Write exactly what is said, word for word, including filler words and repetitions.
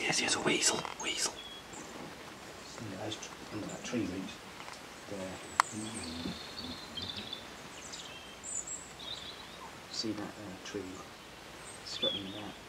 Yes, yes, a weasel. Weasel. Under, those, under that tree root there. See that uh, tree strutting about.